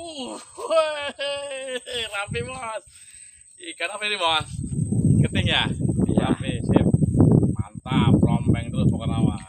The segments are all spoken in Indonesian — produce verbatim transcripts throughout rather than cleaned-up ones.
Uh, weh, rapi bos. Ikan apa ini bos? Keting ya? Iya, rapi, sip. Mantap, rombeng terus pokoknya mah.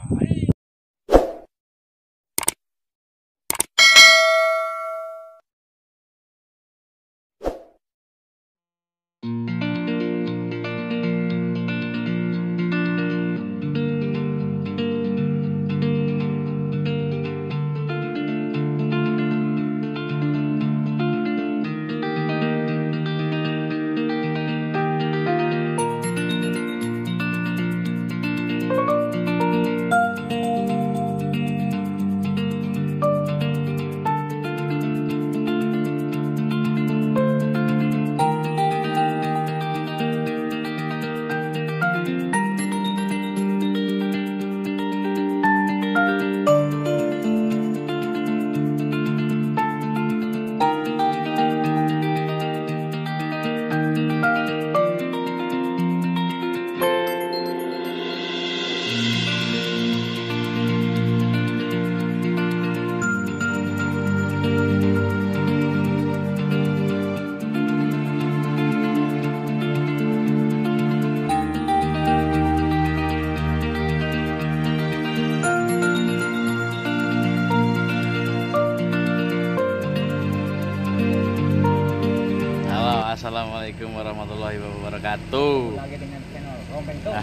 Assalamualaikum warahmatullahi wabarakatuh. Lagi dengan channel Rompeng Tuh.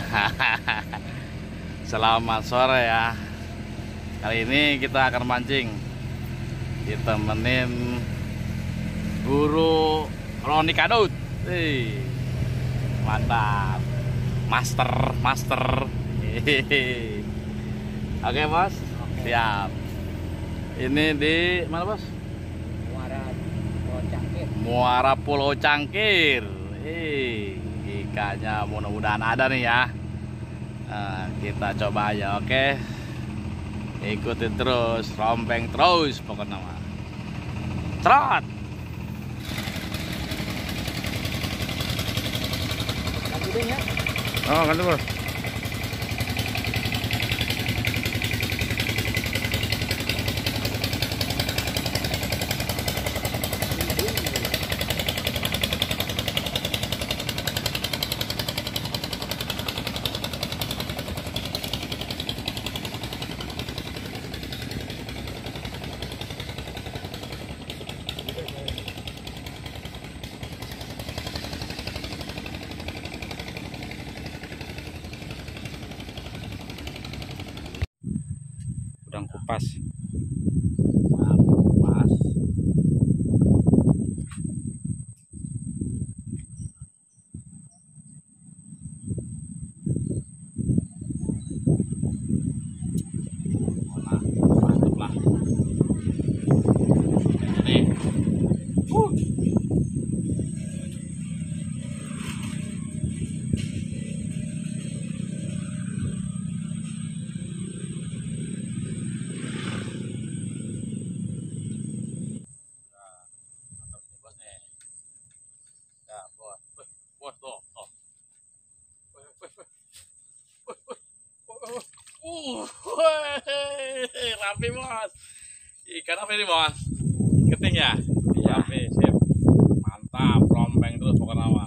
Selamat sore ya. Kali ini kita akan mancing ditemenin Guru Roni Kadut. Hei, mantap. Master, master. Hehehe. Oke bos, Oke. siap. Ini di mana bos? Muara Pulau Cangkir. Muara Pulau Cangkir. Eh, ikannya mudah-mudahan ada nih ya. Nah, kita coba aja, oke. Ikutin terus, rompeng terus pokoknya mah. Trot. Lagi deh ya. Oh, kan bos. Udang kupas. Udang kupas. Nah, mantap lah. Ini. Uh. Uh, weh, rapi bos. Ikan apa ini bos? Keting ya? Iya, rapi, sip. Mantap, rombeng terus pokoknya mah.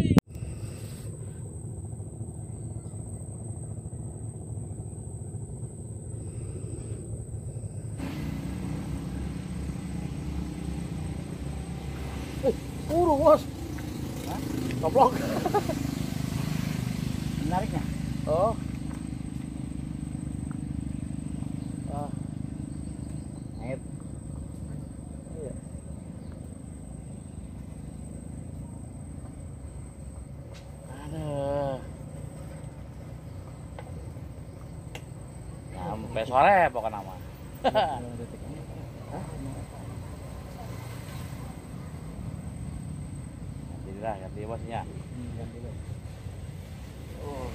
Eh, buru bos. Hah? Goblok. Menariknya. Oh. Oh. Air. Iya. Aduh. Sampai sore pokoknya mah. Ganti lah, ganti bosnya. Oh.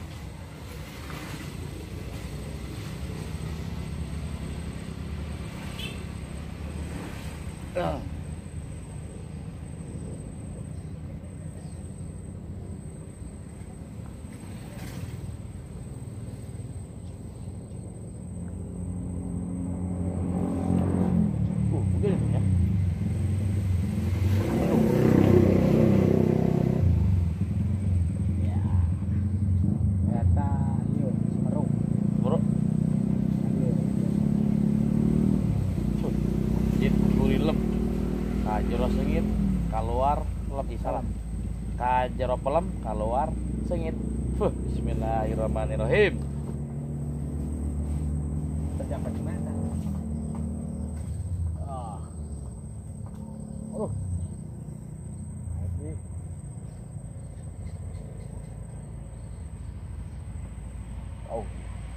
Uh. Uh, gede ya. keluar lebih salam. Ka jero pelem keluar sengit. Fuh, bismillahirrahmanirrahim. Terdapat di mana? Ah. Oh. Lagi. Oh.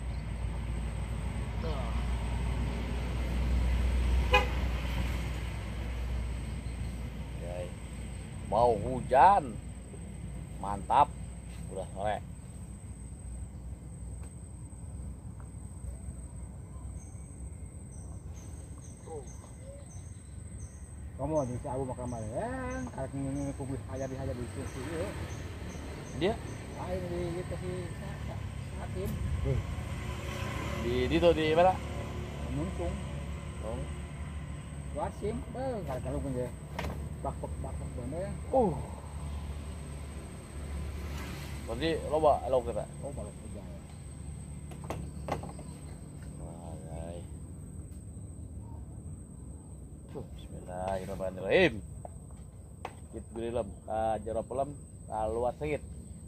Okay. Mau hujan. Mantap. Udah sore. Kamu di si Abu makan malam, karek ini publik aja di aja di sini. Dia Lain di gitu si Satin, di di tuh di mana? muntung, Oh. wasim, eh karek kalau punya bakpok bakpok bener. Uh. Tadi loba lo kita. Oh kalau kerja. Wahai. Tuh, bismillahirrahmanirrahim. Kit grilem, ka jero pelem, ka luar sengit.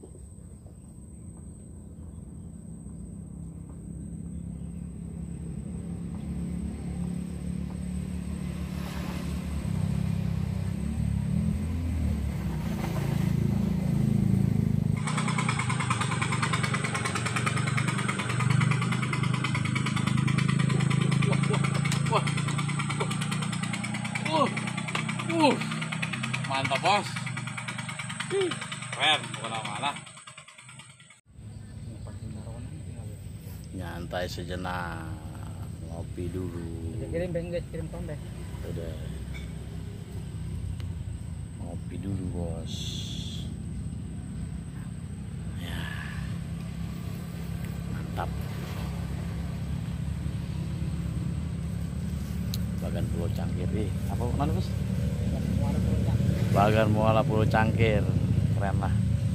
Uh, uh, mantap bos. Ih, keren, kemana-mana. Nyantai sejenak, ngopi dulu. Kirim bengket, kirim tombe. Udah, ngopi dulu bos. Ya, mantap. Bagan Pulau Cangkir, ih, apa mana bos? Bagan Muara Pulau Cangkir, keren lah.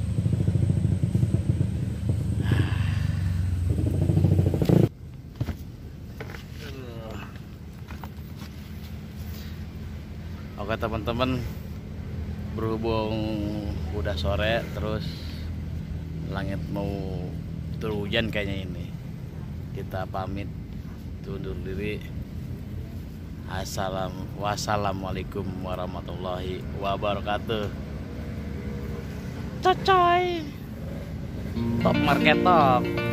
Oke teman-teman, berhubung udah sore, terus langit mau turun hujan kayaknya ini, kita pamit undur diri. Assalamualaikum wassalamualaikum warahmatullahi wabarakatuh. Cocoy. Top Market Talk.